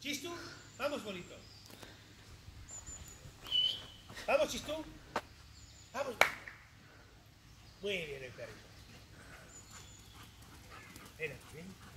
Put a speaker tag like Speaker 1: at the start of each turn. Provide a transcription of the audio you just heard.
Speaker 1: Chistu, vamos, bolito. Vamos, Chistu. Vamos. Muy bien el perrito. Ven aquí, ven.